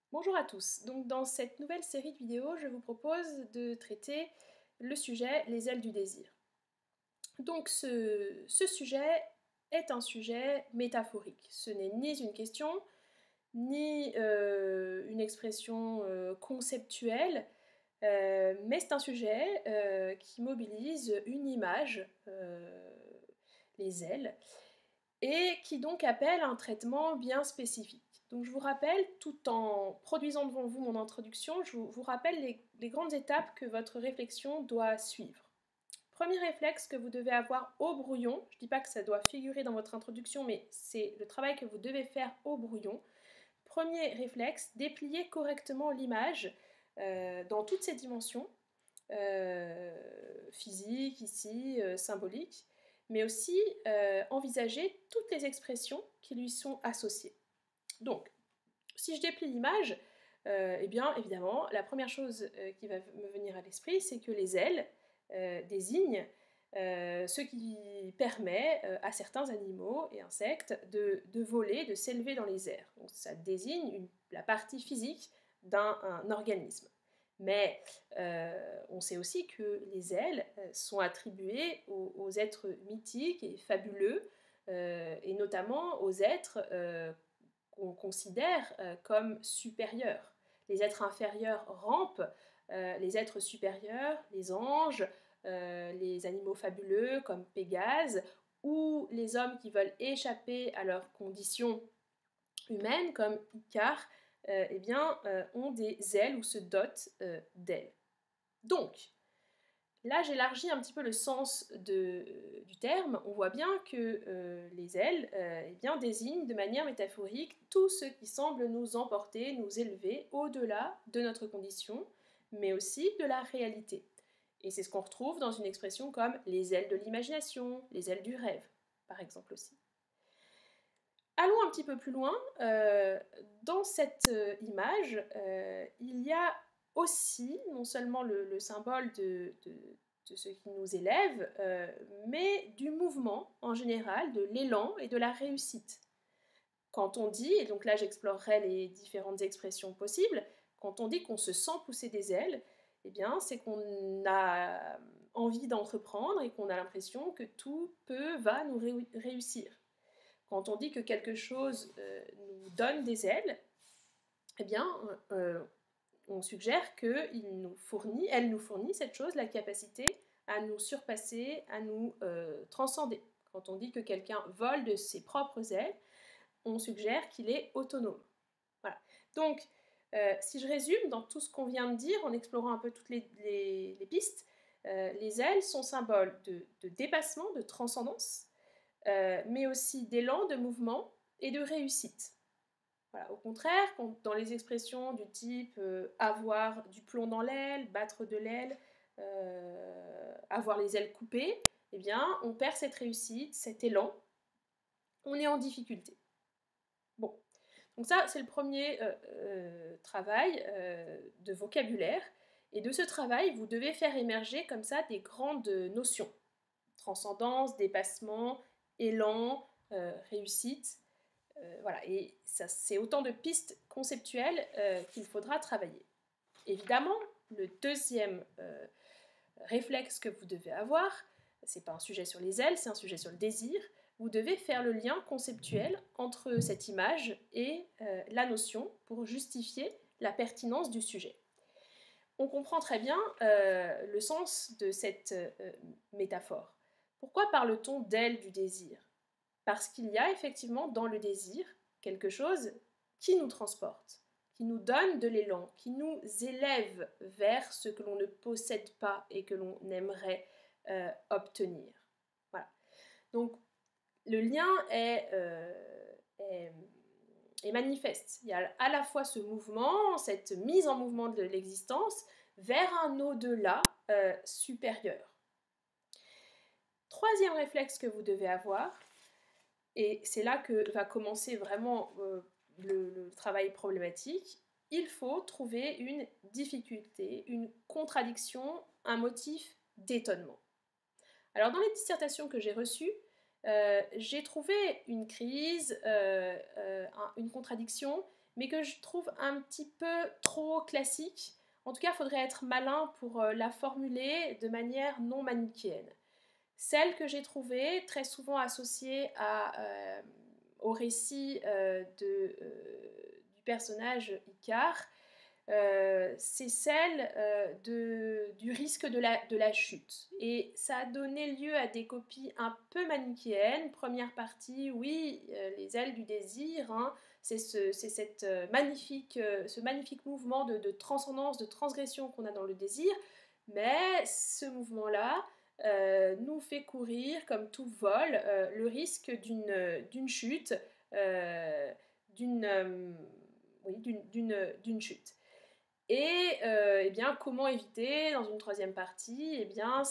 Bonjour à tous, donc dans cette nouvelle série de vidéos, je vous propose de traiter le sujet les ailes du désir. Donc ce sujet est un sujet métaphorique, ce n'est ni une question, ni une expression conceptuelle, mais c'est un sujet qui mobilise une image, les ailes, et qui donc appelle un traitement bien spécifique. Donc je vous rappelle, tout en produisant devant vous mon introduction, je vous rappelle les grandes étapes que votre réflexion doit suivre. Premier réflexe que vous devez avoir au brouillon, je ne dis pas que ça doit figurer dans votre introduction, mais c'est le travail que vous devez faire au brouillon. Premier réflexe, déplier correctement l'image dans toutes ses dimensions, physique ici, symbolique, mais aussi envisager toutes les expressions qui lui sont associées. Donc, si je déplie l'image, eh bien évidemment, la première chose qui va me venir à l'esprit, c'est que les ailes désignent ce qui permet à certains animaux et insectes de voler, de s'élever dans les airs. Donc ça désigne la partie physique d'un organisme. Mais on sait aussi que les ailes sont attribuées aux êtres mythiques et fabuleux, et notamment aux êtres qu'on considère comme supérieurs. Les êtres inférieurs rampent, les êtres supérieurs, les anges, les animaux fabuleux comme Pégase, ou les hommes qui veulent échapper à leurs conditions humaines comme Icare, eh bien, ont des ailes ou se dotent d'ailes. Donc, là, j'élargis un petit peu le sens du terme. On voit bien que les ailes eh bien, désignent de manière métaphorique tout ce qui semble nous emporter, nous élever au-delà de notre condition, mais aussi de la réalité. Et c'est ce qu'on retrouve dans une expression comme les ailes de l'imagination, les ailes du rêve, par exemple aussi. Allons un petit peu plus loin. Dans cette image, il y a aussi non seulement le symbole de ce qui nous élève, mais du mouvement en général, de l'élan et de la réussite. Quand on dit, et donc là j'explorerai les différentes expressions possibles, quand on dit qu'on se sent pousser des ailes, eh bien c'est qu'on a envie d'entreprendre et qu'on a l'impression que tout va nous réussir. Quand on dit que quelque chose nous donne des ailes, eh bien, on suggère qu'elle nous fournit cette chose, la capacité à nous surpasser, à nous transcender. Quand on dit que quelqu'un vole de ses propres ailes, on suggère qu'il est autonome. Voilà. Donc, si je résume dans tout ce qu'on vient de dire, en explorant un peu toutes les pistes, les ailes sont symboles de dépassement, de transcendance, mais aussi d'élan, de mouvement et de réussite. Voilà. Au contraire, dans les expressions du type avoir du plomb dans l'aile, battre de l'aile, avoir les ailes coupées, eh bien, on perd cette réussite, cet élan, on est en difficulté. Bon, donc ça, c'est le premier travail de vocabulaire. Et de ce travail, vous devez faire émerger comme ça des grandes notions. Transcendance, dépassement, élan, réussite. Voilà, et ça, c'est autant de pistes conceptuelles qu'il faudra travailler. Évidemment, le deuxième réflexe que vous devez avoir, c'est pas un sujet sur les ailes, c'est un sujet sur le désir. Vous devez faire le lien conceptuel entre cette image et la notion pour justifier la pertinence du sujet. On comprend très bien le sens de cette métaphore. Pourquoi parle-t-on d'aile du désir? Parce qu'il y a effectivement dans le désir quelque chose qui nous transporte, qui nous donne de l'élan, qui nous élève vers ce que l'on ne possède pas et que l'on aimerait obtenir. Voilà. Donc le lien est manifeste. Il y a à la fois ce mouvement, cette mise en mouvement de l'existence vers un au-delà supérieur. Troisième réflexe que vous devez avoir, et c'est là que va commencer vraiment le travail problématique, il faut trouver une difficulté, une contradiction, un motif d'étonnement. Alors dans les dissertations que j'ai reçues, j'ai trouvé une crise, une contradiction, mais que je trouve un petit peu trop classique. En tout cas, il faudrait être malin pour la formuler de manière non manichéenne. Celle que j'ai trouvée, très souvent associée au récit du personnage Icare, c'est celle du risque de la chute. Et ça a donné lieu à des copies un peu manichéennes. Première partie, oui, les ailes du désir, hein, c'est ce magnifique mouvement de transcendance, de transgression qu'on a dans le désir, mais ce mouvement-là nous fait courir, comme tout vol, le risque d'une chute, d'une chute. Et eh bien, comment éviter, dans une troisième partie, eh bien,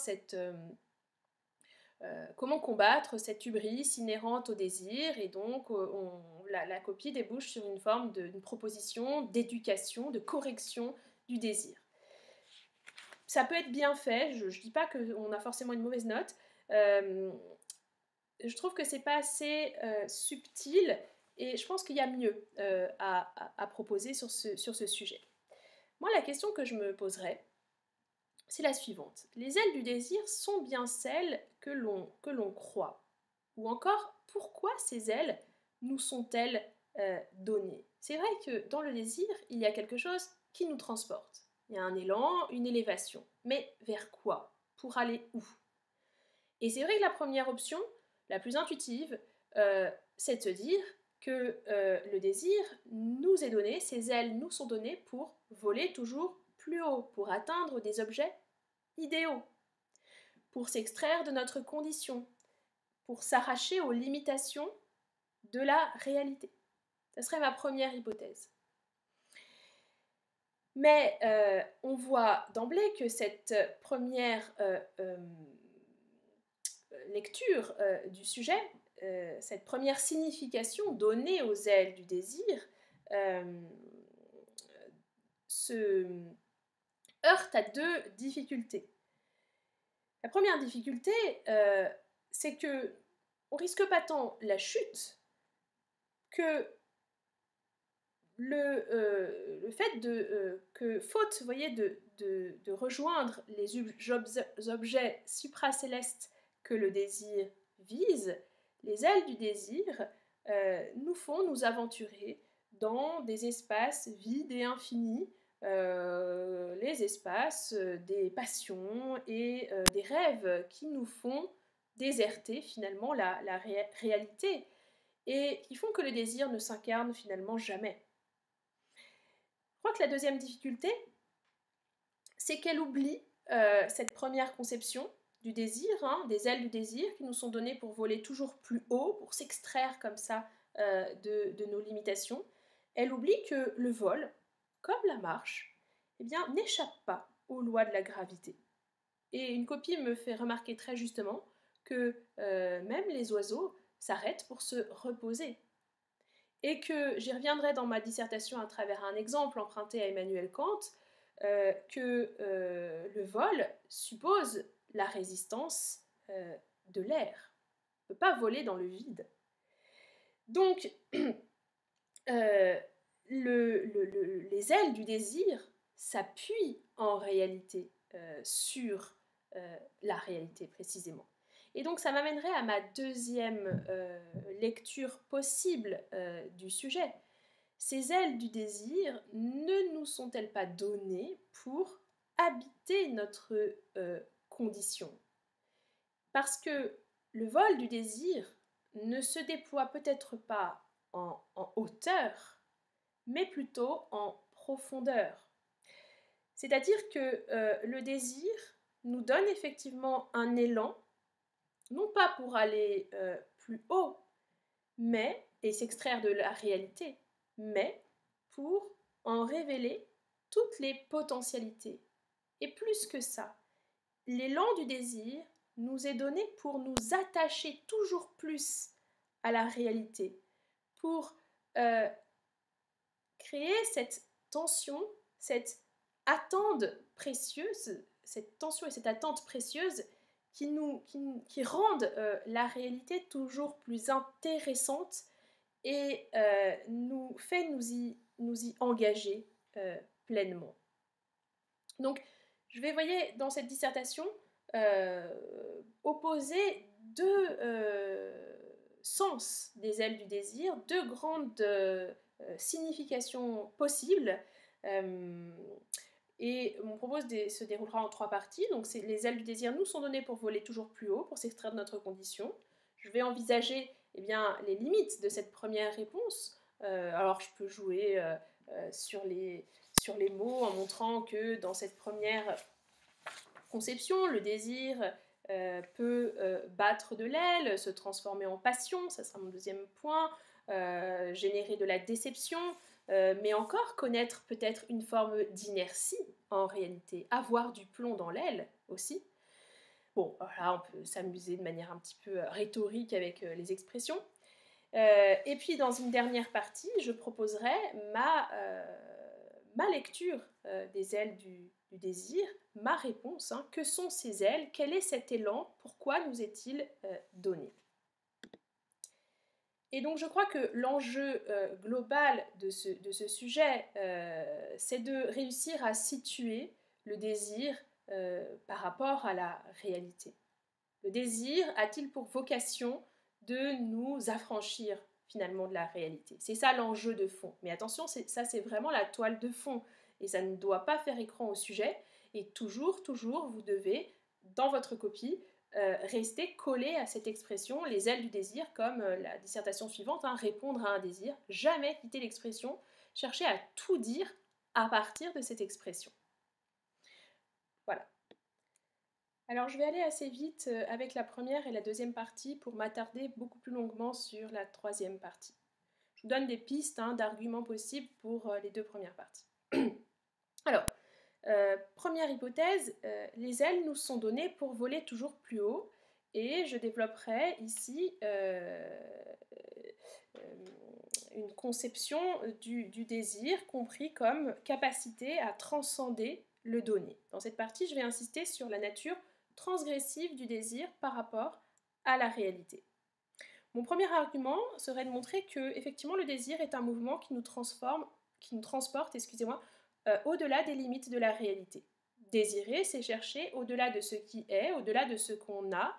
comment combattre cette hubris inhérente au désir, et donc la copie débouche sur une forme d'une proposition d'éducation, de correction du désir. Ça peut être bien fait, je ne dis pas qu'on a forcément une mauvaise note, je trouve que c'est pas assez subtil, et je pense qu'il y a mieux à proposer sur ce sujet. Moi, la question que je me poserais, c'est la suivante. Les ailes du désir sont bien celles que l'on croit? Ou encore, pourquoi ces ailes nous sont-elles données? C'est vrai que dans le désir, il y a quelque chose qui nous transporte. Il y a un élan, une élévation. Mais vers quoi? Pour aller où? Et c'est vrai que la première option, la plus intuitive, c'est de se dire que le désir nous est donné, ces ailes nous sont données pour voler toujours plus haut, pour atteindre des objets idéaux, pour s'extraire de notre condition, pour s'arracher aux limitations de la réalité. Ce serait ma première hypothèse. Mais on voit d'emblée que cette première lecture du sujet, cette première signification donnée aux ailes du désir, se heurte à deux difficultés. La première difficulté, c'est que on risque pas tant la chute que le fait que faute, vous voyez, de rejoindre les objets supracélestes que le désir vise, les ailes du désir nous font nous aventurer dans des espaces vides et infinis, les espaces des passions et des rêves qui nous font déserter finalement la réalité, et qui font que le désir ne s'incarne finalement jamais. Je crois que la deuxième difficulté, c'est qu'elle oublie cette première conception du désir, hein, des ailes du désir qui nous sont données pour voler toujours plus haut, pour s'extraire comme ça de nos limitations. Elle oublie que le vol, comme la marche, eh bien, n'échappe pas aux lois de la gravité. Et une copie me fait remarquer très justement que même les oiseaux s'arrêtent pour se reposer. Et que j'y reviendrai dans ma dissertation à travers un exemple emprunté à Emmanuel Kant, que le vol suppose la résistance de l'air. On ne peut pas voler dans le vide. Donc, les ailes du désir s'appuient en réalité sur la réalité précisément. Et donc ça m'amènerait à ma deuxième lecture possible du sujet. Ces ailes du désir ne nous sont-elles pas données pour habiter notre condition? Parce que le vol du désir ne se déploie peut-être pas en hauteur, mais plutôt en profondeur. C'est-à-dire que le désir nous donne effectivement un élan, non pas pour aller plus haut, mais, et s'extraire de la réalité, mais pour en révéler toutes les potentialités. Et plus que ça, l'élan du désir nous est donné pour nous attacher toujours plus à la réalité, pour créer cette tension, cette attente précieuse, cette tension et cette attente précieuse qui rendent la réalité toujours plus intéressante et nous fait nous y nous y engager pleinement. Donc, je vais, voyez, dans cette dissertation, opposer deux sens des ailes du désir, deux grandes significations possibles. Et mon propos se déroulera en 3 parties. Donc, les ailes du désir nous sont données pour voler toujours plus haut, pour s'extraire de notre condition. Je vais envisager les limites de cette première réponse. Alors, je peux jouer sur les mots en montrant que dans cette première conception, le désir peut battre de l'aile, se transformer en passion, ça sera mon deuxième point, générer de la déception, mais encore connaître peut-être une forme d'inertie en réalité, avoir du plomb dans l'aile aussi. Bon, voilà, on peut s'amuser de manière un petit peu rhétorique avec les expressions. Et puis dans une dernière partie, je proposerai ma lecture des ailes du désir, ma réponse, hein, que sont ces ailes, quel est cet élan, pourquoi nous est-il donné. Et donc je crois que l'enjeu global de ce sujet, c'est de réussir à situer le désir par rapport à la réalité. Le désir a-t-il pour vocation de nous affranchir finalement de la réalité? C'est ça l'enjeu de fond. Mais attention, ça c'est vraiment la toile de fond. Et ça ne doit pas faire écran au sujet. Et toujours, vous devez, dans votre copie, rester collé à cette expression, les ailes du désir, comme la dissertation suivante, hein, répondre à un désir. Jamais quitter l'expression. Chercher à tout dire à partir de cette expression. Voilà. Alors je vais aller assez vite avec la première et la deuxième partie pour m'attarder beaucoup plus longuement sur la troisième partie. Je vous donne des pistes d'arguments possibles pour les 2 premières parties. Alors, première hypothèse, les ailes nous sont données pour voler toujours plus haut et je développerai ici une conception du désir compris comme capacité à transcender le donné. Dans cette partie, je vais insister sur la nature transgressive du désir par rapport à la réalité. Mon premier argument serait de montrer que effectivement le désir est un mouvement qui nous transporte, au-delà des limites de la réalité. Désirer, c'est chercher au-delà de ce qui est, au-delà de ce qu'on a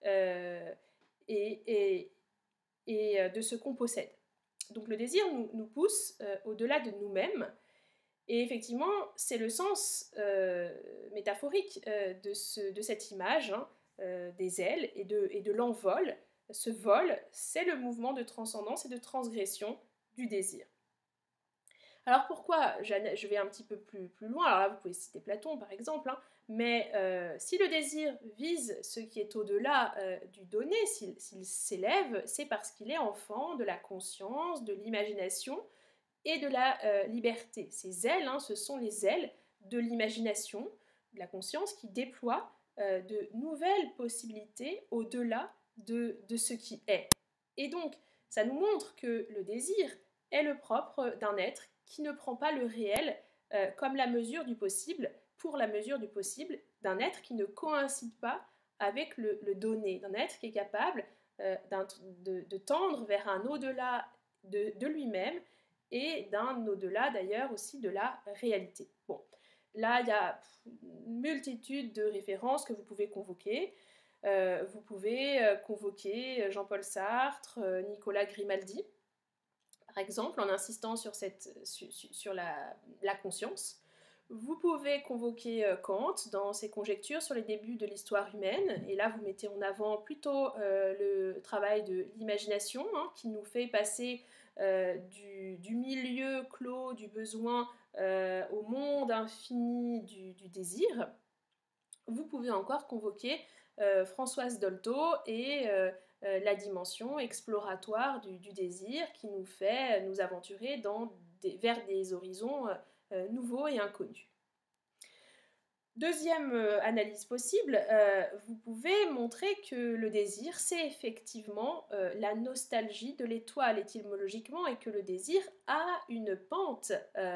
et de ce qu'on possède. Donc le désir nous pousse au-delà de nous-mêmes. Et effectivement, c'est le sens métaphorique de cette image des ailes et de l'envol. Ce vol, c'est le mouvement de transcendance et de transgression du désir. Alors pourquoi je vais un petit peu plus loin. Alors là, vous pouvez citer Platon par exemple, mais si le désir vise ce qui est au-delà du donné, s'il s'élève, c'est parce qu'il est enfant de la conscience, de l'imagination et de la liberté. Ces ailes, ce sont les ailes de l'imagination, de la conscience qui déploie de nouvelles possibilités au-delà de ce qui est. Et donc, ça nous montre que le désir est le propre d'un être qui ne prend pas le réel comme la mesure du possible, pour la mesure du possible, d'un être qui ne coïncide pas avec le donné, d'un être qui est capable de tendre vers un au-delà de lui-même, et d'un au-delà d'ailleurs aussi de la réalité. Bon, là il y a une multitude de références que vous pouvez convoquer. Vous pouvez convoquer Jean-Paul Sartre, Nicolas Grimaldi, par exemple, en insistant sur la conscience. Vous pouvez convoquer Kant dans ses conjectures sur les débuts de l'histoire humaine, et là vous mettez en avant plutôt le travail de l'imagination, qui nous fait passer du milieu clos du besoin au monde infini du désir. Vous pouvez encore convoquer Françoise Dolto et la dimension exploratoire du désir qui nous fait nous aventurer vers des horizons nouveaux et inconnus. Deuxième analyse possible, vous pouvez montrer que le désir, c'est effectivement la nostalgie de l'étoile étymologiquement, et que le désir a une pente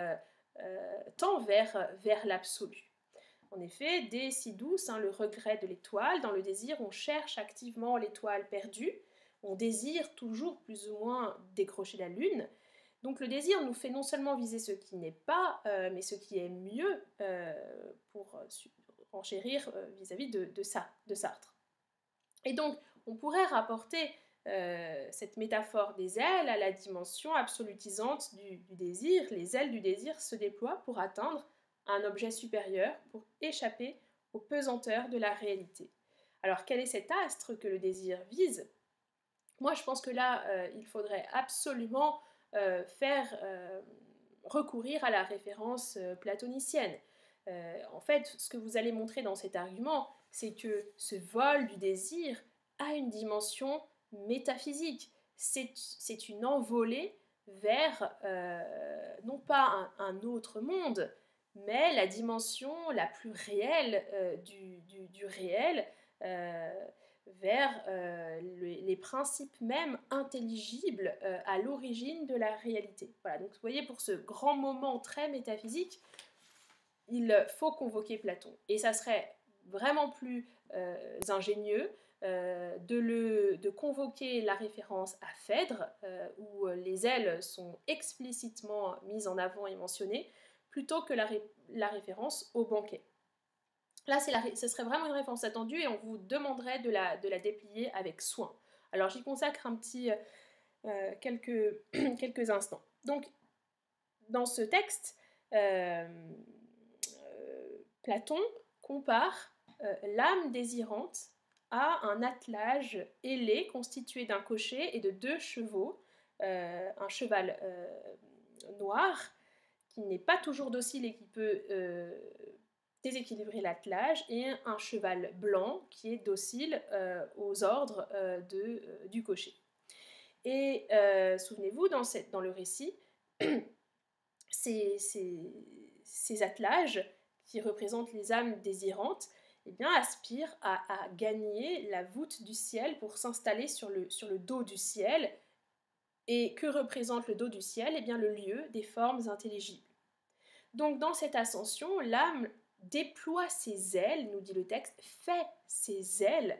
tend vers l'absolu. En effet, dès si douce, le regret de l'étoile, dans le désir, on cherche activement l'étoile perdue, on désire toujours plus ou moins décrocher la lune, Donc le désir nous fait non seulement viser ce qui n'est pas, mais ce qui est mieux pour enchérir vis-à-vis de Sartre. Et donc on pourrait rapporter cette métaphore des ailes à la dimension absolutisante du désir. Les ailes du désir se déploient pour atteindre un objet supérieur, pour échapper aux pesanteurs de la réalité. Alors quel est cet astre que le désir vise? Moi je pense que là il faudrait absolument faire recourir à la référence platonicienne. En fait, ce que vous allez montrer dans cet argument, c'est que ce vol du désir a une dimension métaphysique. C'est une envolée vers, non pas un autre monde, mais la dimension la plus réelle du réel, vers les principes même intelligibles à l'origine de la réalité. Voilà, donc vous voyez, pour ce grand moment très métaphysique, il faut convoquer Platon. Et ça serait vraiment plus ingénieux de convoquer la référence à Phèdre, où les ailes sont explicitement mises en avant et mentionnées, plutôt que la référence au banquet. Là, ce serait vraiment une référence attendue et on vous demanderait de la déplier avec soin. Alors, j'y consacre un petit quelques instants. Donc, dans ce texte, Platon compare l'âme désirante à un attelage ailé constitué d'un cocher et de 2 chevaux, un cheval noir qui n'est pas toujours docile et qui peut déséquilibrer l'attelage, et un cheval blanc qui est docile aux ordres du cocher. Et souvenez-vous, dans le récit, ces attelages qui représentent les âmes désirantes, eh bien, aspirent à gagner la voûte du ciel pour s'installer sur le dos du ciel. Et que représente le dos du ciel? Eh bien, le lieu des formes intelligibles. Donc, dans cette ascension, l'âme déploie ses ailes, nous dit le texte, fait ses ailes,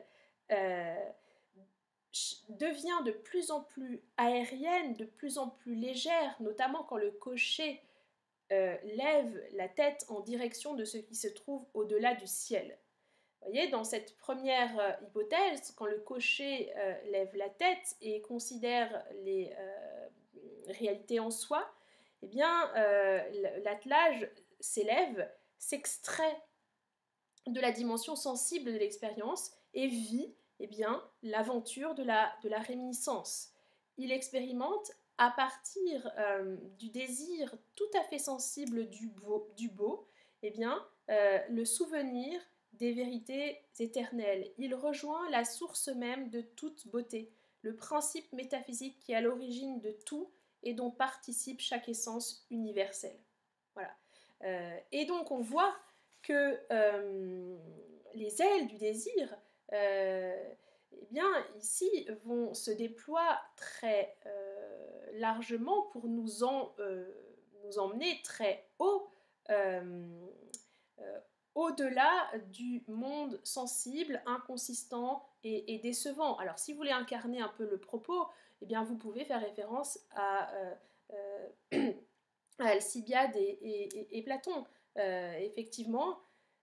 devient de plus en plus aérienne, de plus en plus légère, notamment quand le cocher lève la tête en direction de ce qui se trouve au-delà du ciel. Vous voyez, dans cette première hypothèse, quand le cocher lève la tête et considère les réalités en soi, eh bien, l'attelage s'élève, s'extrait de la dimension sensible de l'expérience et vit eh bien, l'aventure de la réminiscence. Il expérimente à partir du désir tout à fait sensible du beau eh bien, le souvenir des vérités éternelles. Il rejoint la source même de toute beauté, le principe métaphysique qui est à l'origine de tout et dont participe chaque essence universelle. Voilà. Et donc on voit que les ailes du désir, eh bien, ici, vont se déployer très largement pour nous emmener très haut, au-delà du monde sensible, inconsistant et décevant. Alors, si vous voulez incarner un peu le propos, eh bien, vous pouvez faire référence à Alcibiade et Platon. Effectivement,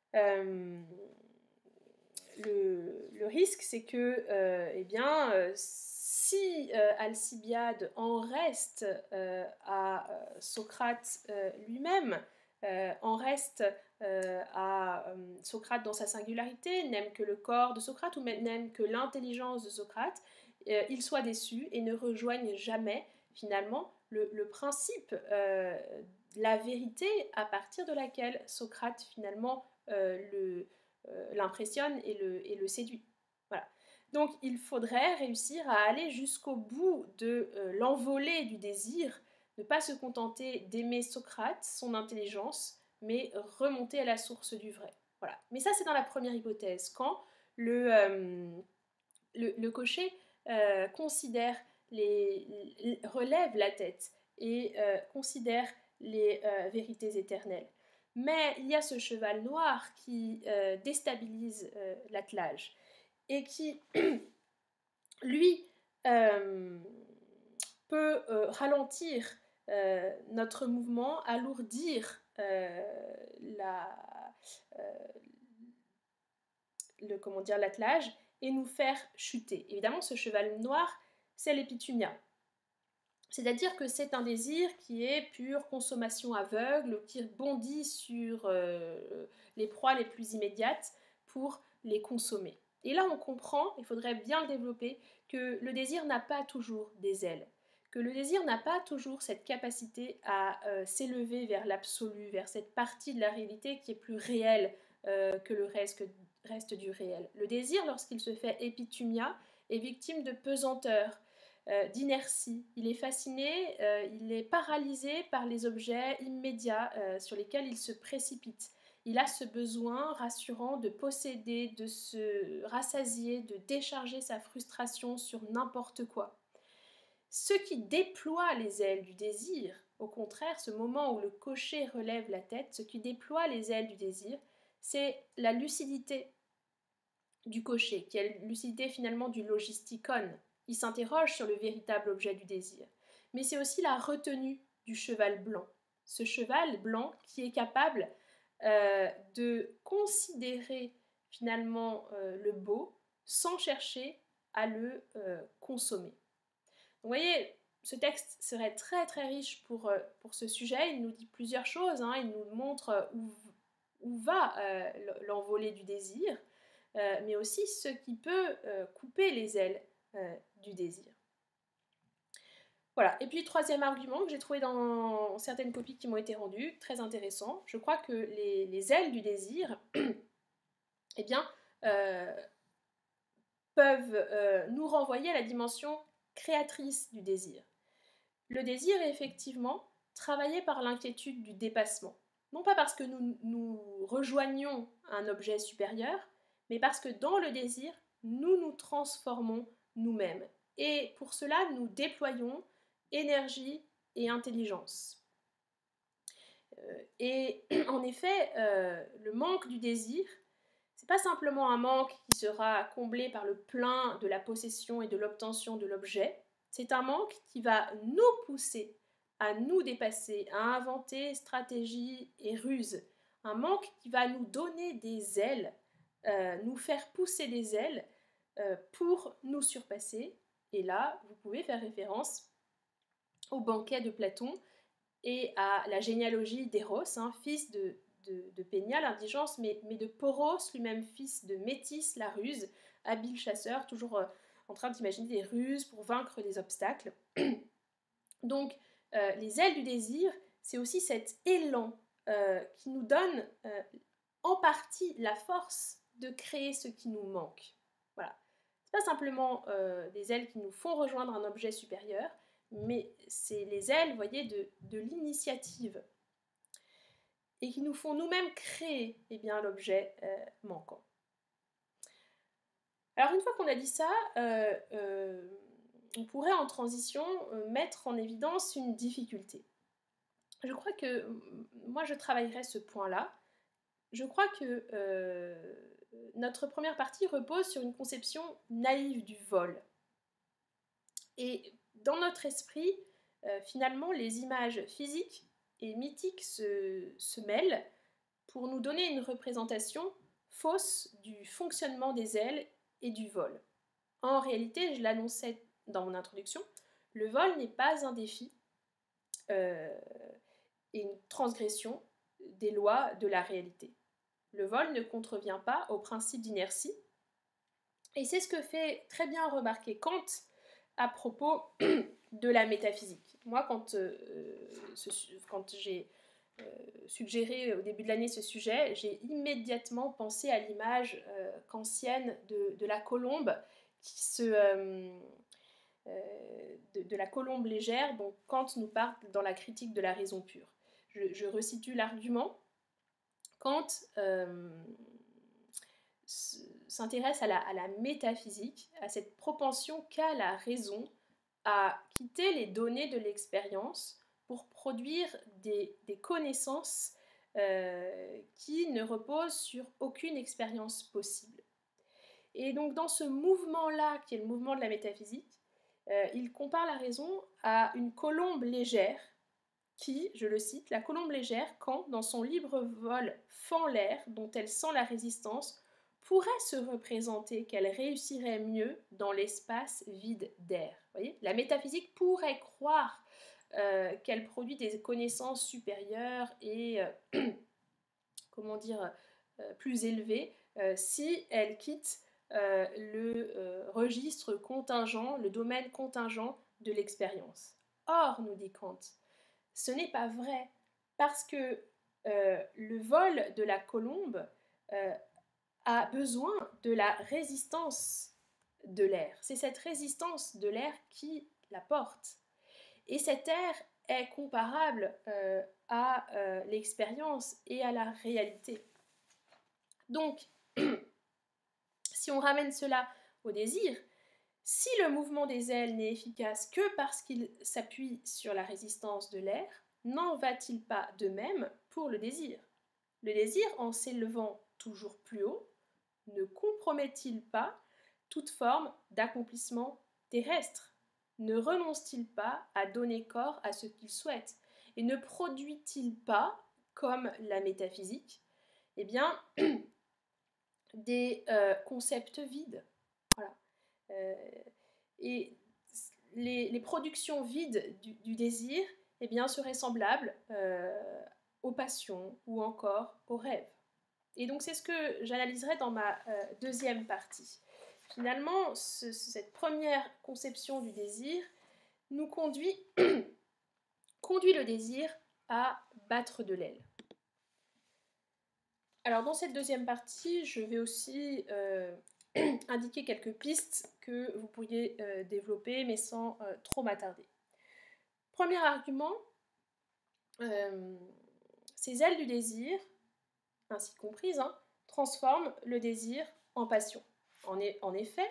le risque, c'est que, eh bien, si Alcibiade en reste à Socrate lui-même, en reste à Socrate dans sa singularité, n'aime que le corps de Socrate ou même n'aime que l'intelligence de Socrate, il soit déçu et ne rejoigne jamais finalement le principe, la vérité à partir de laquelle Socrate finalement l'impressionne et le séduit. Voilà. Donc il faudrait réussir à aller jusqu'au bout de l'envolée du désir, ne pas se contenter d'aimer Socrate, son intelligence, mais remonter à la source du vrai. Voilà. Mais ça, c'est dans la première hypothèse, quand le cocher relève la tête et considère les vérités éternelles. Mais il y a ce cheval noir qui déstabilise l'attelage et qui, lui, peut ralentir notre mouvement, alourdir l'attelage et nous faire chuter. Évidemment, ce cheval noir, c'est l'épithumia. C'est-à-dire que c'est un désir qui est pure consommation aveugle, qui bondit sur les proies les plus immédiates pour les consommer. Et là, on comprend, il faudrait bien le développer, que le désir n'a pas toujours des ailes, que le désir n'a pas toujours cette capacité à s'élever vers l'absolu, vers cette partie de la réalité qui est plus réelle que le reste du réel. Le désir, lorsqu'il se fait épithumia, est victime de pesanteur, d'inertie. Il est fasciné, il est paralysé par les objets immédiats sur lesquels il se précipite. Il a ce besoin rassurant de posséder, de se rassasier, de décharger sa frustration sur n'importe quoi. Ce qui déploie les ailes du désir, au contraire, ce moment où le cocher relève la tête, ce qui déploie les ailes du désir, c'est la lucidité du cocher, qui est la lucidité finalement du logisticon. Il s'interroge sur le véritable objet du désir. Mais c'est aussi la retenue du cheval blanc. Ce cheval blanc qui est capable de considérer finalement le beau sans chercher à le consommer. Vous voyez, ce texte serait très très riche pour ce sujet. Il nous dit plusieurs choses. Il nous montre où va l'envolée du désir, mais aussi ce qui peut couper les ailes du désir. Voilà. Et puis, troisième argument que j'ai trouvé dans certaines copies qui m'ont été rendues, très intéressant, je crois que les ailes du désir eh bien, peuvent nous renvoyer à la dimension créatrice du désir. Le désir est effectivement travaillé par l'inquiétude du dépassement. Non pas parce que nous rejoignons un objet supérieur, mais parce que dans le désir, nous nous transformons nous-mêmes. Et pour cela, nous déployons énergie et intelligence. Et en effet, le manque du désir, c'est pas simplement un manque qui sera comblé par le plein de la possession et de l'obtention de l'objet, c'est un manque qui va nous pousser à nous dépasser, à inventer stratégies et ruses. Un manque qui va nous donner des ailes, nous faire pousser des ailes pour nous surpasser. Et là, vous pouvez faire référence au banquet de Platon et à la généalogie d'Éros, fils de Pénia, l'indigence, mais de Poros, lui-même fils de Métis, la ruse, habile chasseur, toujours en train d'imaginer des ruses pour vaincre les obstacles. Donc, les ailes du désir, c'est aussi cet élan qui nous donne en partie la force de créer ce qui nous manque. Voilà. C'est pas simplement des ailes qui nous font rejoindre un objet supérieur, mais c'est les ailes, vous voyez, de l'initiative et qui nous font nous-mêmes créer l'objet manquant. Alors une fois qu'on a dit ça, on pourrait en transition mettre en évidence une difficulté. Je crois que, moi je travaillerai ce point-là, je crois que notre première partie repose sur une conception naïve du vol. Et dans notre esprit, finalement, les images physiques et mythiques se mêlent pour nous donner une représentation fausse du fonctionnement des ailes et du vol. En réalité, je l'annonçais dans mon introduction, le vol n'est pas un défi et une transgression des lois de la réalité. Le vol ne contrevient pas au principe d'inertie, et c'est ce que fait très bien remarquer Kant à propos de la métaphysique. Moi, quand j'ai suggéré au début de l'année ce sujet, j'ai immédiatement pensé à l'image kantienne de la colombe de la colombe légère dont Kant nous parle dans la critique de la raison pure. Je resitue l'argument. Kant s'intéresse à la métaphysique, à cette propension qu'a la raison à quitter les données de l'expérience pour produire des connaissances qui ne reposent sur aucune expérience possible. Et donc dans ce mouvement-là, qui est le mouvement de la métaphysique, il compare la raison à une colombe légère qui, je le cite, la colombe légère, quand, dans son libre vol, fend l'air, dont elle sent la résistance, pourrait se représenter qu'elle réussirait mieux dans l'espace vide d'air. Voyez, la métaphysique pourrait croire qu'elle produit des connaissances supérieures et, comment dire, plus élevées si elle quitte le registre contingent, le domaine contingent de l'expérience. Or, nous dit Kant, ce n'est pas vrai, parce que le vol de la colombe a besoin de la résistance de l'air. C'est cette résistance de l'air qui la porte. Et cet air est comparable à l'expérience et à la réalité. Donc, si on ramène cela au désir, si le mouvement des ailes n'est efficace que parce qu'il s'appuie sur la résistance de l'air, n'en va-t-il pas de même pour le désir? Le désir, en s'élevant toujours plus haut, ne compromet-il pas toute forme d'accomplissement terrestre? Ne renonce-t-il pas à donner corps à ce qu'il souhaite? Et ne produit-il pas, comme la métaphysique, eh bien, des concepts vides? Voilà. Et les productions vides du désir eh bien, seraient semblables aux passions ou encore aux rêves. Et donc c'est ce que j'analyserai dans ma deuxième partie. Finalement, cette première conception du désir nous conduit le désir à battre de l'aile. Alors dans cette deuxième partie, je vais aussi indiquer quelques pistes que vous pourriez développer, mais sans trop m'attarder. Premier argument, ces ailes du désir, ainsi comprises, transforment le désir en passion. En effet,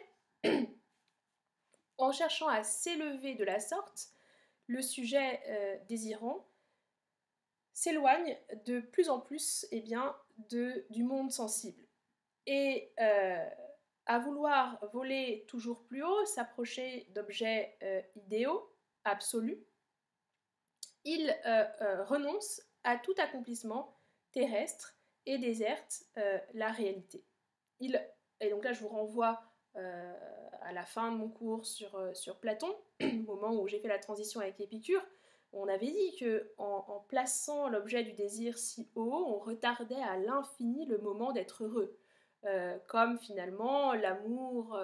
en cherchant à s'élever de la sorte, le sujet désirant s'éloigne de plus en plus du monde sensible. Et à vouloir voler toujours plus haut, s'approcher d'objets idéaux, absolus, il renonce à tout accomplissement terrestre et déserte la réalité. Et donc là, je vous renvoie à la fin de mon cours sur Platon, au moment où j'ai fait la transition avec Épicure. On avait dit qu'en plaçant l'objet du désir si haut, on retardait à l'infini le moment d'être heureux. Comme finalement l'amour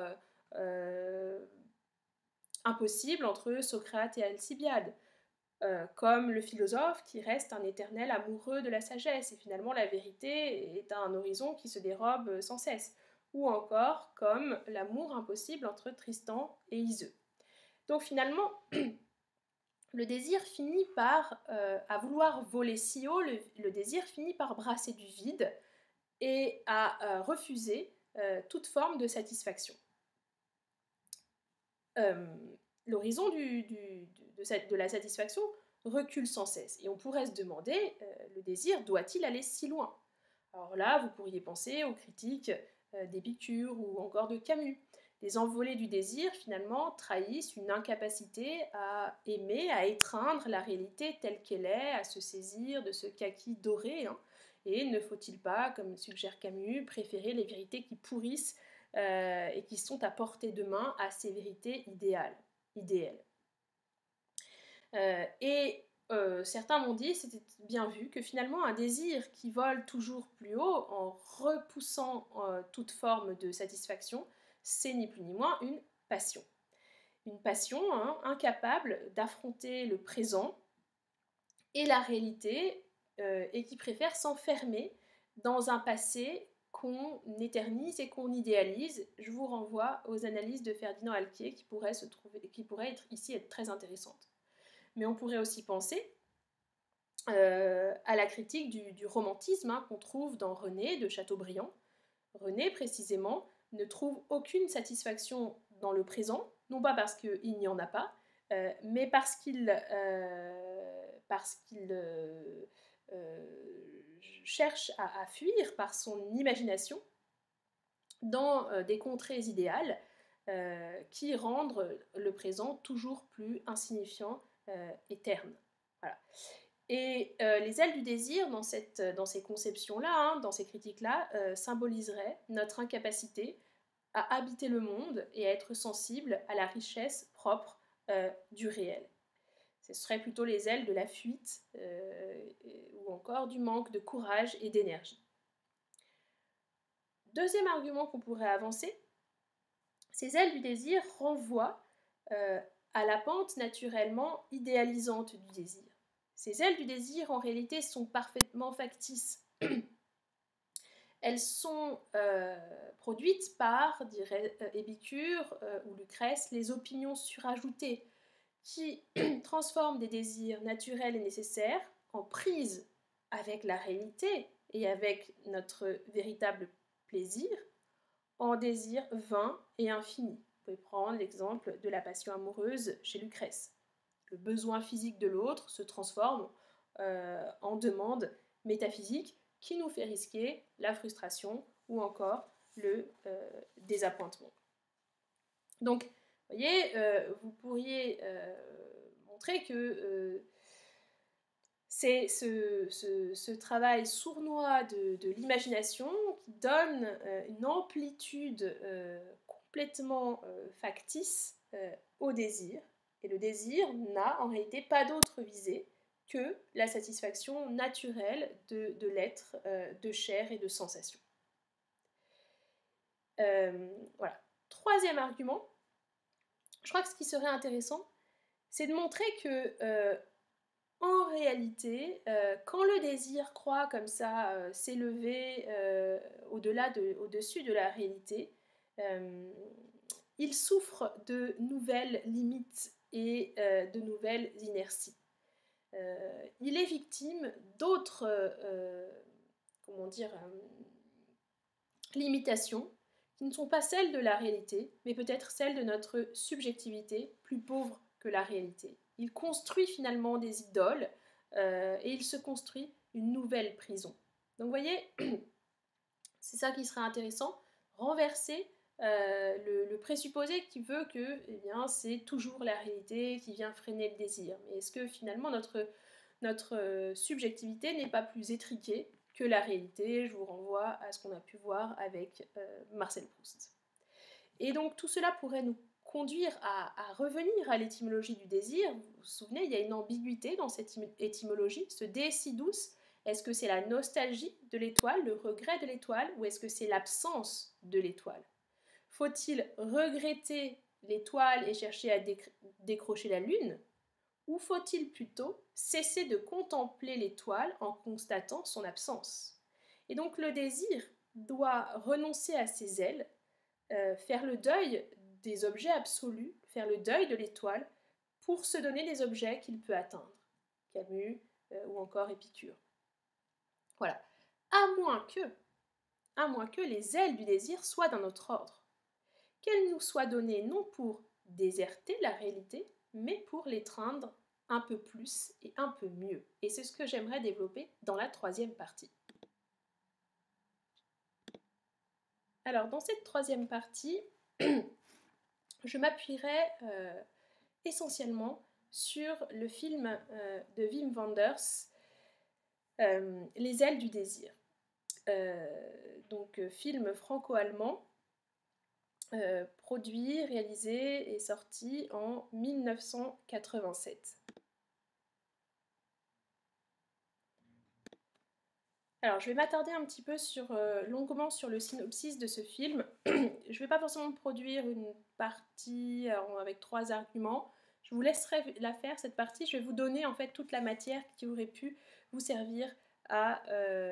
impossible entre Socrate et Alcibiade, comme le philosophe qui reste un éternel amoureux de la sagesse, et finalement la vérité est un horizon qui se dérobe sans cesse, ou encore comme l'amour impossible entre Tristan et Iseux. Donc finalement, le désir finit par, à vouloir voler si haut, le désir finit par brasser du vide, et à refuser toute forme de satisfaction. L'horizon de la satisfaction recule sans cesse. Et on pourrait se demander, le désir doit-il aller si loin? Alors là, vous pourriez penser aux critiques d'Épicure ou encore de Camus. Les envolées du désir, finalement, trahissent une incapacité à aimer, à étreindre la réalité telle qu'elle est, à se saisir de ce kaki doré, Et ne faut-il pas, comme suggère Camus, préférer les vérités qui pourrissent et qui sont à portée de main à ces vérités idéales? Certains m'ont dit, c'était bien vu, que finalement un désir qui vole toujours plus haut en repoussant toute forme de satisfaction, c'est ni plus ni moins une passion. Une passion incapable d'affronter le présent et la réalité et qui préfère s'enfermer dans un passé qu'on éternise et qu'on idéalise. Je vous renvoie aux analyses de Ferdinand Alquier qui pourraient être très intéressantes. Mais on pourrait aussi penser à la critique du romantisme qu'on trouve dans René de Chateaubriand. René, précisément, ne trouve aucune satisfaction dans le présent, non pas parce qu'il n'y en a pas, mais parce qu'il cherche à fuir par son imagination dans des contrées idéales qui rendent le présent toujours plus insignifiant et terne. Voilà. Et les ailes du désir, dans ces conceptions-là, hein, dans ces critiques-là, symboliseraient notre incapacité à habiter le monde et à être sensible à la richesse propre du réel. Ce seraient plutôt les ailes de la fuite ou encore du manque de courage et d'énergie. Deuxième argument qu'on pourrait avancer, ces ailes du désir renvoient à la pente naturellement idéalisante du désir. Ces ailes du désir, en réalité, sont parfaitement factices. Elles sont produites par, dirait Épicure ou Lucrèce, les opinions surajoutées qui transforment des désirs naturels et nécessaires en prise avec la réalité et avec notre véritable plaisir, en désir vain et infini. Vous pouvez prendre l'exemple de la passion amoureuse chez Lucrèce. Le besoin physique de l'autre se transforme en demande métaphysique qui nous fait risquer la frustration ou encore le désappointement. Donc, vous voyez, vous pourriez montrer que c'est ce travail sournois de l'imagination qui donne une amplitude complètement factice au désir. Et le désir n'a en réalité pas d'autre visée que la satisfaction naturelle de l'être, de chair et de sensation. Voilà. Troisième argument, je crois que ce qui serait intéressant, c'est de montrer que en réalité, quand le désir croit comme ça s'élever au-dessus de la réalité, il souffre de nouvelles limites et de nouvelles inerties. Il est victime d'autres limitations qui ne sont pas celles de la réalité, mais peut-être celles de notre subjectivité plus pauvre que la réalité. Il construit finalement des idoles et il se construit une nouvelle prison. Donc vous voyez, c'est ça qui serait intéressant, renverser le présupposé qui veut que c'est toujours la réalité qui vient freiner le désir. Mais est-ce que finalement notre subjectivité n'est pas plus étriquée que la réalité? Je vous renvoie à ce qu'on a pu voir avec Marcel Proust. Et donc tout cela pourrait nous conduire à revenir à l'étymologie du désir. Vous vous souvenez, il y a une ambiguïté dans cette étymologie, ce dé si douce. Est-ce que c'est la nostalgie de l'étoile, le regret de l'étoile, ou est-ce que c'est l'absence de l'étoile? Faut-il regretter l'étoile et chercher à décrocher la lune? Ou faut-il plutôt cesser de contempler l'étoile en constatant son absence? Et donc le désir doit renoncer à ses ailes, faire le deuil des objets absolus, faire le deuil de l'étoile, pour se donner des objets qu'il peut atteindre. Camus ou encore Épicure. Voilà. À moins que les ailes du désir soient d'un autre ordre. Qu'elles nous soient données non pour déserter la réalité, mais pour l'étreindre un peu plus et un peu mieux. Et c'est ce que j'aimerais développer dans la troisième partie. Alors, dans cette troisième partie, je m'appuierai essentiellement sur le film de Wim Wenders, Les ailes du désir. Donc, film franco-allemand, produit, réalisé et sorti en 1987. Alors, je vais m'attarder un petit peu longuement sur le synopsis de ce film. Je ne vais pas forcément produire une partie avec 3 arguments. Je vous laisserai la faire, cette partie. Je vais vous donner en fait toute la matière qui aurait pu vous servir à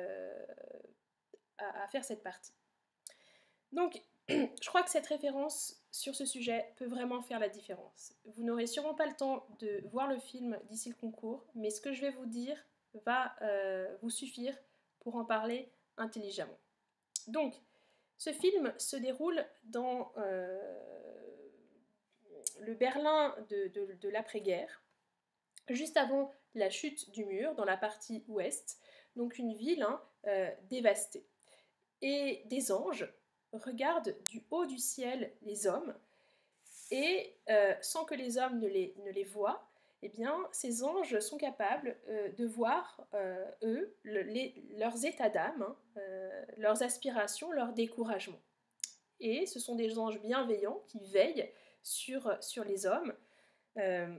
faire cette partie. Donc, je crois que cette référence sur ce sujet peut vraiment faire la différence. Vous n'aurez sûrement pas le temps de voir le film d'ici le concours, mais ce que je vais vous dire va vous suffire pour en parler intelligemment. Donc, ce film se déroule dans le Berlin de l'après-guerre, juste avant la chute du mur, dans la partie ouest, donc une ville dévastée. Et des anges regardent du haut du ciel les hommes, et sans que les hommes ne les voient, eh bien, ces anges sont capables de voir, eux, leurs états d'âme, hein, leurs aspirations, leurs découragements. Et ce sont des anges bienveillants qui veillent sur les hommes euh,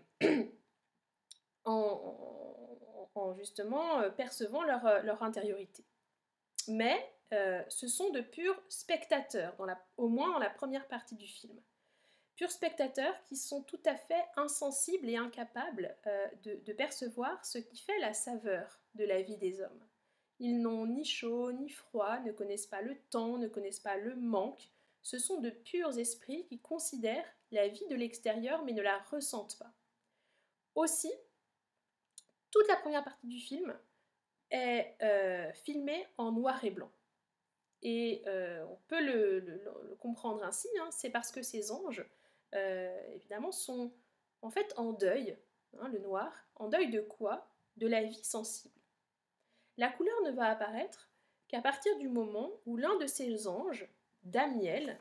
en justement percevant leur intériorité. Mais ce sont de purs spectateurs, au moins dans la première partie du film. Purs spectateurs qui sont tout à fait insensibles et incapables de percevoir ce qui fait la saveur de la vie des hommes. Ils n'ont ni chaud ni froid, ne connaissent pas le temps, ne connaissent pas le manque. Ce sont de purs esprits qui considèrent la vie de l'extérieur mais ne la ressentent pas. Aussi, toute la première partie du film est filmée en noir et blanc. Et on peut le comprendre ainsi, hein, c'est parce que ces anges, évidemment, sont en fait en deuil, hein, le noir, en deuil de quoi? De la vie sensible. La couleur ne va apparaître qu'à partir du moment où l'un de ces anges, Damiel,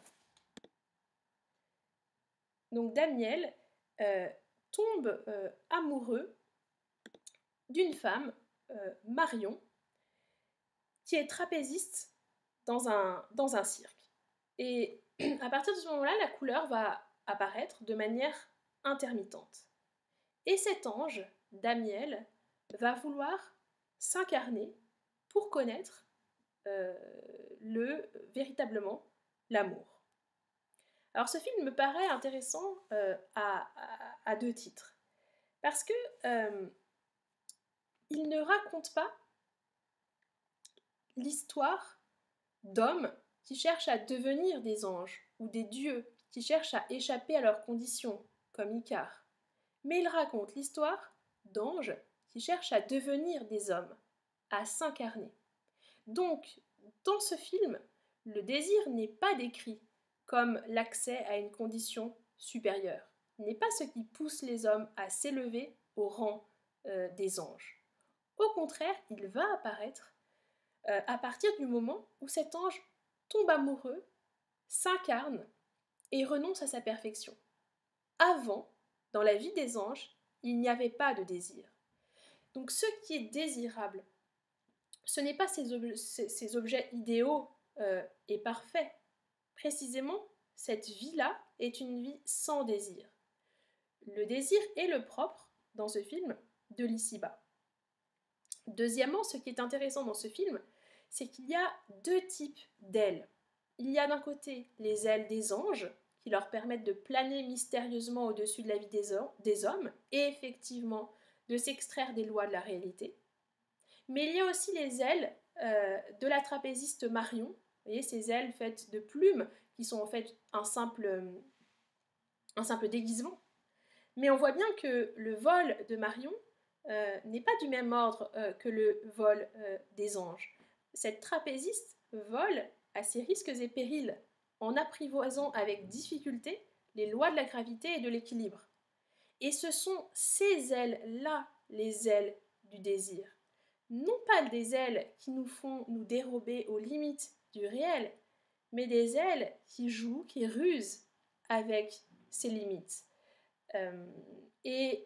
donc Damiel tombe amoureux d'une femme, Marion, qui est trapéziste dans un cirque. Et à partir de ce moment-là, la couleur va apparaître de manière intermittente. Et cet ange, Damiel, va vouloir s'incarner pour connaître véritablement l'amour. Alors ce film me paraît intéressant à deux titres. Parce que il ne raconte pas l'histoire d'hommes qui cherchent à devenir des anges ou des dieux, qui cherchent à échapper à leurs conditions, comme Icare. Mais il raconte l'histoire d'anges qui cherchent à devenir des hommes, à s'incarner. Donc, dans ce film, le désir n'est pas décrit comme l'accès à une condition supérieure. Il n'est pas ce qui pousse les hommes à s'élever au rang des anges. Au contraire, il va apparaître à partir du moment où cet ange tombe amoureux, s'incarne et renonce à sa perfection. Avant, dans la vie des anges, il n'y avait pas de désir. Donc ce qui est désirable, ce n'est pas ces objets idéaux et parfaits. Précisément, cette vie-là est une vie sans désir. Le désir est le propre, dans ce film, de l'ici-bas. Deuxièmement, ce qui est intéressant dans ce film, c'est qu'il y a deux types d'ailes. Il y a d'un côté les ailes des anges, qui leur permettent de planer mystérieusement au-dessus de la vie des hommes, et effectivement de s'extraire des lois de la réalité. Mais il y a aussi les ailes de la trapéziste Marion, vous voyez, ces ailes faites de plumes, qui sont en fait un simple déguisement. Mais on voit bien que le vol de Marion n'est pas du même ordre que le vol des anges. Cette trapéziste vole à ses risques et périls, en apprivoisant avec difficulté les lois de la gravité et de l'équilibre. Et ce sont ces ailes-là, les ailes du désir. Non pas des ailes qui nous font nous dérober aux limites du réel, mais des ailes qui jouent, qui rusent avec ces limites. Et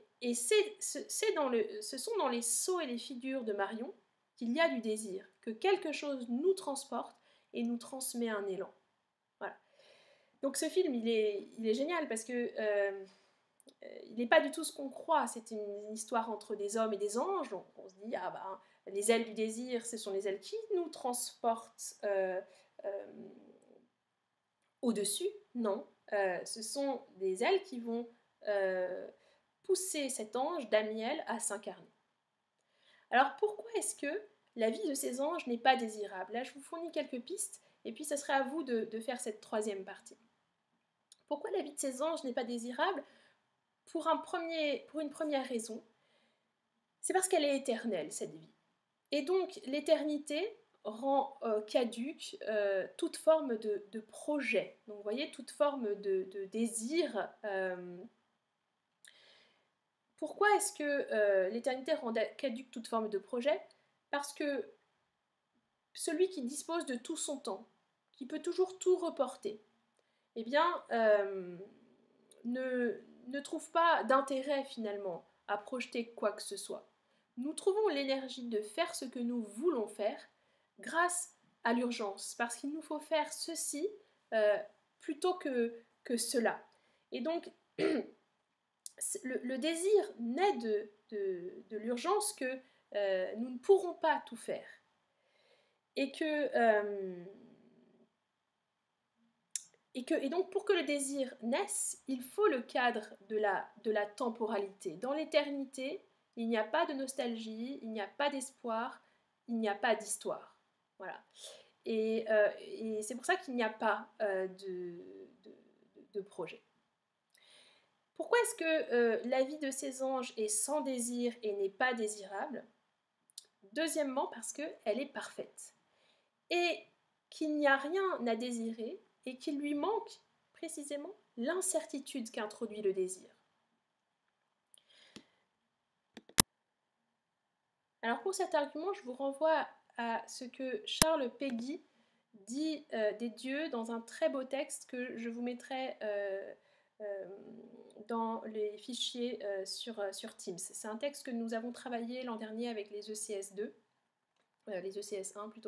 ce sont dans les sauts et les figures de Marion qu'il y a du désir, que quelque chose nous transporte et nous transmet un élan. Voilà. Donc ce film, il est génial parce que il n'est pas du tout ce qu'on croit. C'est une histoire entre des hommes et des anges. On se dit, ah ben, les ailes du désir, ce sont les ailes qui nous transportent au-dessus. Non, ce sont des ailes qui vont pousser cet ange, Damiel, à s'incarner. Alors pourquoi est-ce que la vie de ces anges n'est pas désirable? Là, je vous fournis quelques pistes, et puis ce serait à vous de faire cette troisième partie. Pourquoi la vie de ces anges n'est pas désirable? Pour une première raison, c'est parce qu'elle est éternelle, cette vie. Et donc, l'éternité rend caduque toute forme de projet. Donc, vous voyez, toute forme de désir. Pourquoi est-ce que l'éternité rend caduque toute forme de projet? Parce que celui qui dispose de tout son temps, qui peut toujours tout reporter, eh bien, ne trouve pas d'intérêt finalement à projeter quoi que ce soit. Nous trouvons l'énergie de faire ce que nous voulons faire grâce à l'urgence, parce qu'il nous faut faire ceci plutôt que cela. Et donc, le désir naît de l'urgence que nous ne pourrons pas tout faire. Et donc, pour que le désir naisse, il faut le cadre de la temporalité. Dans l'éternité, il n'y a pas de nostalgie, il n'y a pas d'espoir, il n'y a pas d'histoire. Voilà. Et c'est pour ça qu'il n'y a pas de projet. Pourquoi est-ce que la vie de ces anges est sans désir et n'est pas désirable? Deuxièmement, parce qu'elle est parfaite. Et qu'il n'y a rien à désirer et qu'il lui manque précisément l'incertitude qu'introduit le désir. Alors pour cet argument, je vous renvoie à ce que Charles Péguy dit des dieux dans un très beau texte que je vous mettrai dans les fichiers sur Teams. C'est un texte que nous avons travaillé l'an dernier avec les ECS2, les ECS1 plutôt.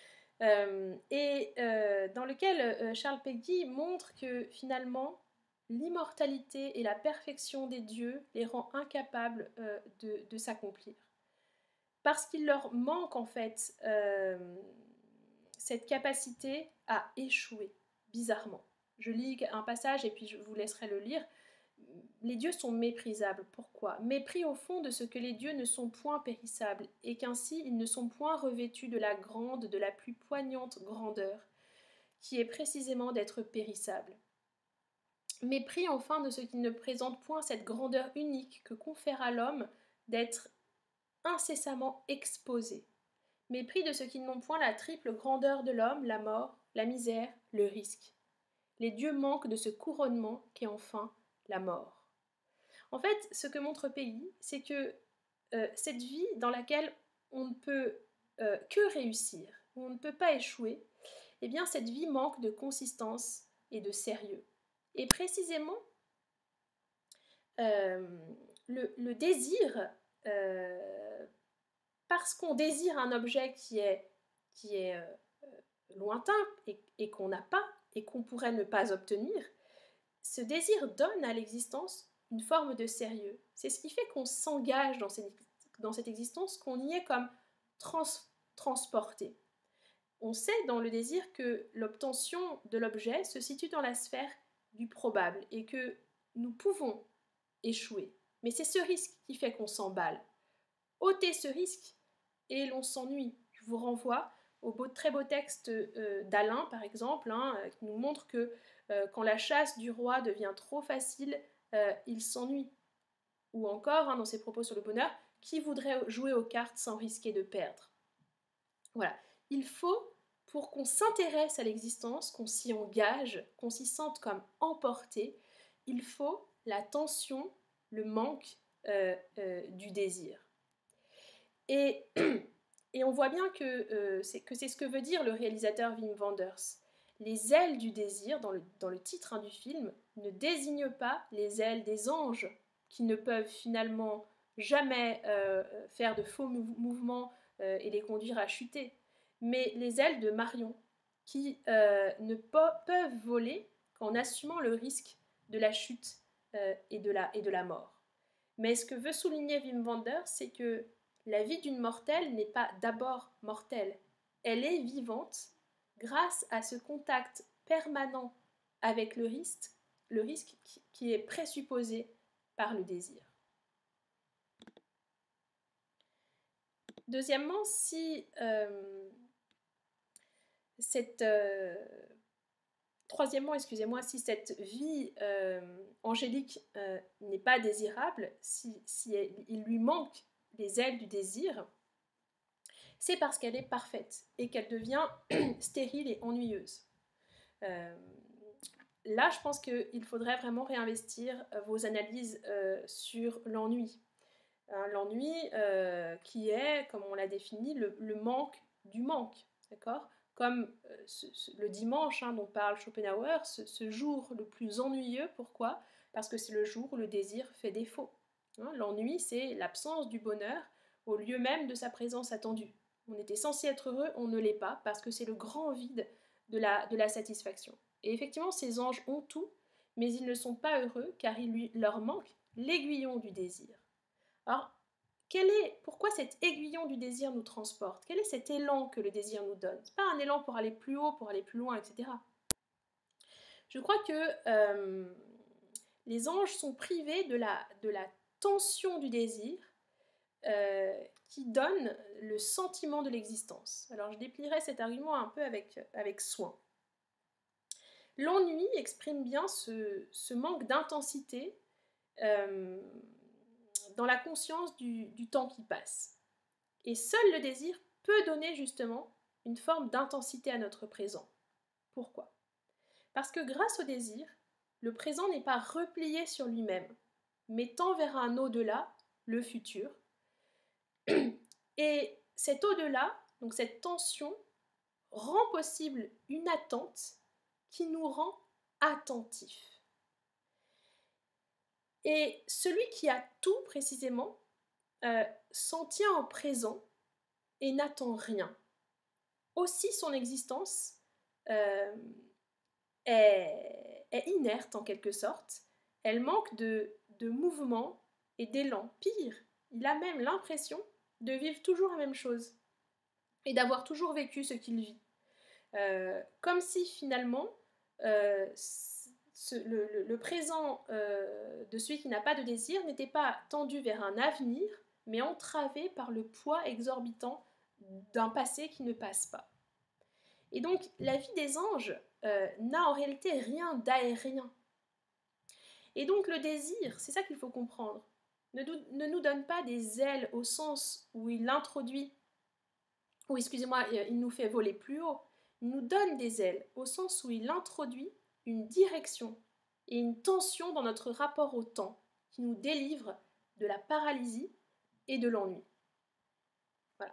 Dans lequel Charles Péguy montre que finalement l'immortalité et la perfection des dieux les rend incapables de s'accomplir. Parce qu'il leur manque en fait cette capacité à échouer, bizarrement. Je lis un passage et puis je vous laisserai le lire. Les dieux sont méprisables. Pourquoi? Mépris au fond de ce que les dieux ne sont point périssables, et qu'ainsi ils ne sont point revêtus de la grande, de la plus poignante grandeur, qui est précisément d'être périssables. Mépris enfin de ce qu'ils ne présentent point cette grandeur unique que confère à l'homme d'être incessamment exposé. Mépris de ce qu'ils n'ont point la triple grandeur de l'homme, la mort, la misère, le risque. Les dieux manquent de ce couronnement qu'est enfin la mort. En fait, ce que montre Péguy, c'est que cette vie dans laquelle on ne peut que réussir, où on ne peut pas échouer, eh bien cette vie manque de consistance et de sérieux. Et précisément, le désir, parce qu'on désire un objet qui est lointain et qu'on n'a pas et qu'on pourrait ne pas obtenir, ce désir donne à l'existence une forme de sérieux. C'est ce qui fait qu'on s'engage dans cette existence, qu'on y est comme transporté. On sait dans le désir que l'obtention de l'objet se situe dans la sphère du probable et que nous pouvons échouer. Mais c'est ce risque qui fait qu'on s'emballe. Ôtez ce risque et l'on s'ennuie. Je vous renvoie au très beau texte d'Alain, par exemple, qui nous montre que quand la chasse du roi devient trop facile, il s'ennuie. Ou encore, dans ses propos sur le bonheur, qui voudrait jouer aux cartes sans risquer de perdre? Voilà. Il faut, pour qu'on s'intéresse à l'existence, qu'on s'y engage, qu'on s'y sente comme emporté, il faut la tension, le manque du désir. Et on voit bien que c'est ce que veut dire le réalisateur Wim Wenders. Les ailes du désir, dans le titre du film, ne désignent pas les ailes des anges, qui ne peuvent finalement jamais faire de faux mouvements et les conduire à chuter, mais les ailes de Marion, qui ne peuvent voler qu'en assumant le risque de la chute et de la mort. Mais ce que veut souligner Wim Wenders, c'est que la vie d'une mortelle n'est pas d'abord mortelle, elle est vivante grâce à ce contact permanent avec le risque qui est présupposé par le désir. Deuxièmement, Troisièmement, si cette vie angélique n'est pas désirable, si il lui manque les ailes du désir, c'est parce qu'elle est parfaite et qu'elle devient stérile et ennuyeuse. Là, je pense qu'il faudrait vraiment réinvestir vos analyses sur l'ennui. L'ennui qui est, comme on l'a défini, le manque du manque, d'accord ? Comme le dimanche dont parle Schopenhauer, ce jour le plus ennuyeux, pourquoi ? Parce que c'est le jour où le désir fait défaut. Hein, l'ennui, c'est l'absence du bonheur au lieu même de sa présence attendue. On était censé être heureux, on ne l'est pas, parce que c'est le grand vide de la satisfaction. Et effectivement, ces anges ont tout, mais ils ne sont pas heureux, car il leur manque l'aiguillon du désir. Alors, pourquoi cet aiguillon du désir nous transporte? Quel est cet élan que le désir nous donne? Ce n'est pas un élan pour aller plus haut, pour aller plus loin, etc. Je crois que les anges sont privés de la tension du désir qui donne le sentiment de l'existence. Alors je déplierai cet argument un peu avec soin. L'ennui exprime bien ce manque d'intensité dans la conscience du temps qui passe. Et seul le désir peut donner justement une forme d'intensité à notre présent. Pourquoi? Parce que grâce au désir, le présent n'est pas replié sur lui-même, mais tend vers un au-delà, le futur. Et cet au-delà, donc cette tension, rend possible une attente qui nous rend attentifs. Et celui qui a tout précisément s'en tient en présent et n'attend rien. Aussi son existence est inerte en quelque sorte, elle manque de mouvement et d'élan. Pire, il a même l'impression de vivre toujours la même chose et d'avoir toujours vécu ce qu'il vit. Comme si finalement le présent de celui qui n'a pas de désir n'était pas tendu vers un avenir, mais entravé par le poids exorbitant d'un passé qui ne passe pas. Et donc la vie des anges n'a en réalité rien d'aérien. Et donc le désir, c'est ça qu'il faut comprendre, ne nous donne pas des ailes au sens où il introduit, ou excusez-moi, il nous fait voler plus haut. Il nous donne des ailes au sens où il introduit une direction et une tension dans notre rapport au temps qui nous délivre de la paralysie et de l'ennui. Voilà.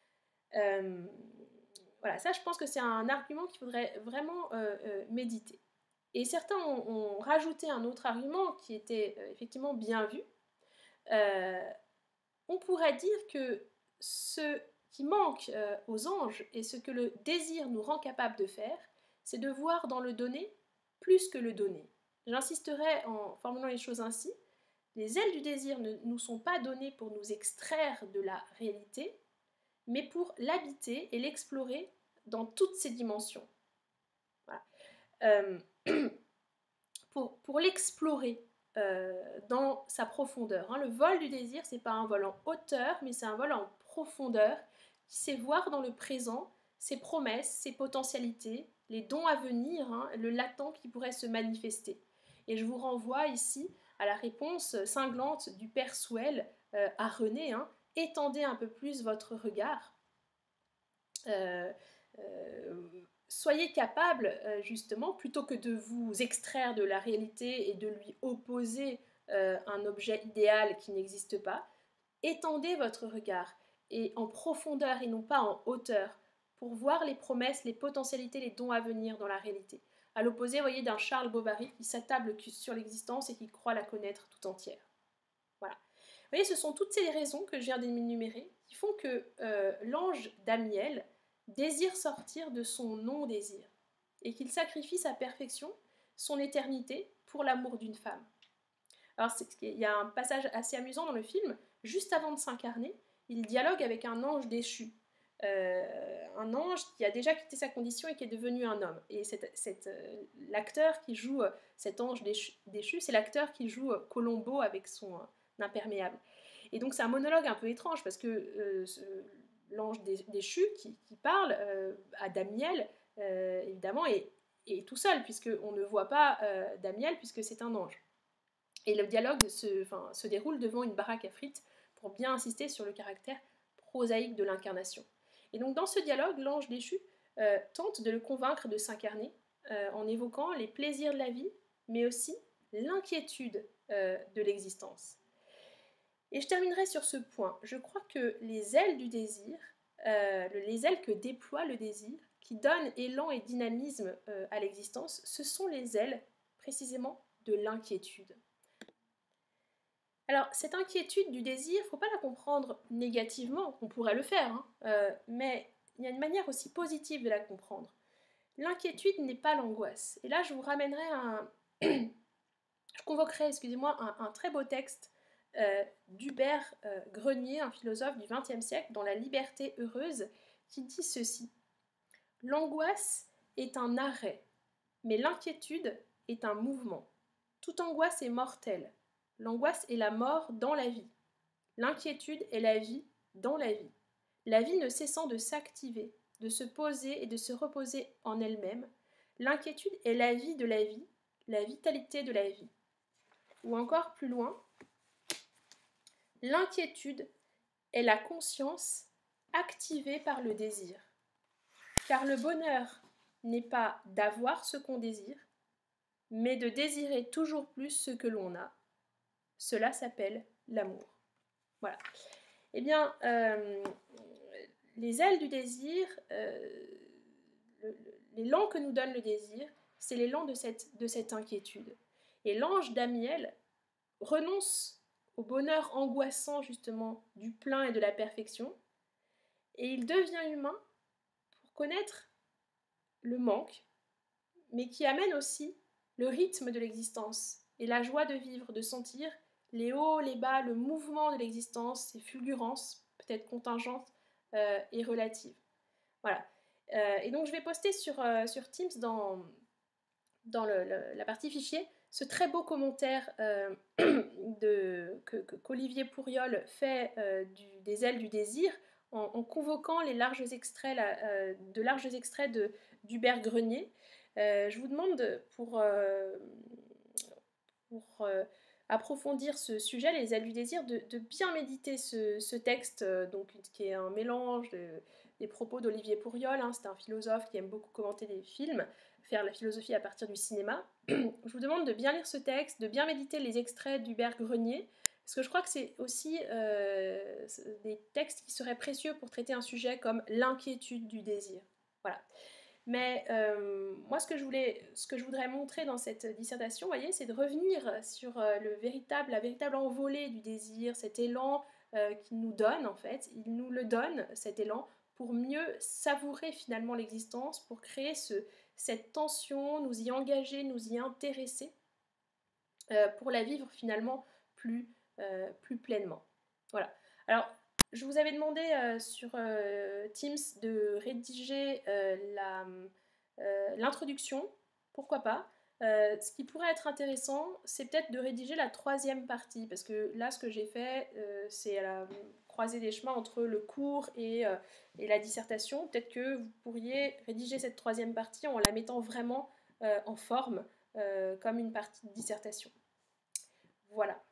Voilà, ça je pense que c'est un argument qu'il faudrait vraiment méditer. Et certains ont rajouté un autre argument qui était effectivement bien vu. On pourrait dire que ce qui manque aux anges et ce que le désir nous rend capable de faire, c'est de voir dans le donné plus que le donné. J'insisterai en formulant les choses ainsi. Les ailes du désir ne nous sont pas données pour nous extraire de la réalité, mais pour l'habiter et l'explorer dans toutes ses dimensions. Voilà. Pour l'explorer dans sa profondeur. Hein. Le vol du désir, c'est pas un vol en hauteur, mais c'est un vol en profondeur qui sait voir dans le présent ses promesses, ses potentialités, les dons à venir, hein, le latent qui pourrait se manifester. Et je vous renvoie ici à la réponse cinglante du père Souel à René, hein, étendez un peu plus votre regard. Soyez capable, justement, plutôt que de vous extraire de la réalité et de lui opposer un objet idéal qui n'existe pas, étendez votre regard et en profondeur et non pas en hauteur pour voir les promesses, les potentialités, les dons à venir dans la réalité. À l'opposé, voyez, d'un Charles Bovary qui s'attable sur l'existence et qui croit la connaître tout entière. Voilà. Vous voyez, ce sont toutes ces raisons que je viens d'énumérer qui font que l'ange Damiel désire sortir de son non-désir et qu'il sacrifie sa perfection, son éternité, pour l'amour d'une femme. Alors, il y a un passage assez amusant dans le film, juste avant de s'incarner, il dialogue avec un ange déchu. Un ange qui a déjà quitté sa condition et qui est devenu un homme. Et l'acteur qui joue cet ange déchu, c'est l'acteur qui joue Colombo avec son imperméable. Et donc c'est un monologue un peu étrange parce que l'ange déchu qui parle à Damiel, évidemment, est tout seul, puisqu'on ne voit pas Damiel, puisque c'est un ange. Et le dialogue se déroule devant une baraque à frites pour bien insister sur le caractère prosaïque de l'incarnation. Et donc dans ce dialogue, l'ange déchu tente de le convaincre de s'incarner en évoquant les plaisirs de la vie, mais aussi l'inquiétude de l'existence. Et je terminerai sur ce point. Je crois que les ailes du désir, les ailes que déploie le désir, qui donnent élan et dynamisme à l'existence, ce sont les ailes précisément de l'inquiétude. Alors, cette inquiétude du désir, il ne faut pas la comprendre négativement, on pourrait le faire, hein, mais il y a une manière aussi positive de la comprendre. L'inquiétude n'est pas l'angoisse. Et là, je vous ramènerai je convoquerai, excusez-moi, un très beau texte d'Hubert Grenier, un philosophe du XXe siècle, dans La liberté heureuse, qui dit ceci. L'angoisse est un arrêt, mais l'inquiétude est un mouvement. Toute angoisse est mortelle. L'angoisse est la mort dans la vie. L'inquiétude est la vie dans la vie. La vie ne cessant de s'activer, de se poser et de se reposer en elle-même. L'inquiétude est la vie de la vie, la vitalité de la vie. Ou encore plus loin, l'inquiétude est la conscience activée par le désir. Car le bonheur n'est pas d'avoir ce qu'on désire, mais de désirer toujours plus ce que l'on a. Cela s'appelle l'amour. Voilà. Eh bien, les ailes du désir, l'élan que nous donne le désir, c'est l'élan de cette inquiétude. Et l'ange Damiel renonce au bonheur angoissant justement du plein et de la perfection, et il devient humain pour connaître le manque, mais qui amène aussi le rythme de l'existence et la joie de vivre, de sentir les hauts, les bas, le mouvement de l'existence, ses fulgurances, peut-être contingentes et relatives. Voilà. Et donc je vais poster sur Teams dans la partie fichier ce très beau commentaire qu'Olivier Pourriol fait des ailes du désir en convoquant les larges extraits, d'Hubert Grenier. Je vous demande pour approfondir ce sujet, les ailes du désir, de bien méditer ce texte, donc, qui est un mélange des propos d'Olivier Pourriol, hein, c'est un philosophe qui aime beaucoup commenter des films, faire la philosophie à partir du cinéma. Je vous demande de bien lire ce texte, de bien méditer les extraits d'Hubert Grenier, parce que je crois que c'est aussi des textes qui seraient précieux pour traiter un sujet comme l'inquiétude du désir. Voilà. Mais moi, ce que je voudrais montrer dans cette dissertation, vous voyez, c'est de revenir sur la véritable envolée du désir, cet élan qu'il nous donne, en fait. Il nous le donne, cet élan, pour mieux savourer finalement l'existence, pour créer cette tension, nous y engager, nous y intéresser, pour la vivre finalement plus pleinement. Voilà. Alors, je vous avais demandé sur Teams de rédiger l'introduction, pourquoi pas. Ce qui pourrait être intéressant, c'est peut-être de rédiger la troisième partie, parce que là, ce que j'ai fait, c'est à la croisée des chemins entre le cours et la dissertation. Peut-être que vous pourriez rédiger cette troisième partie en la mettant vraiment en forme, comme une partie de dissertation. Voilà.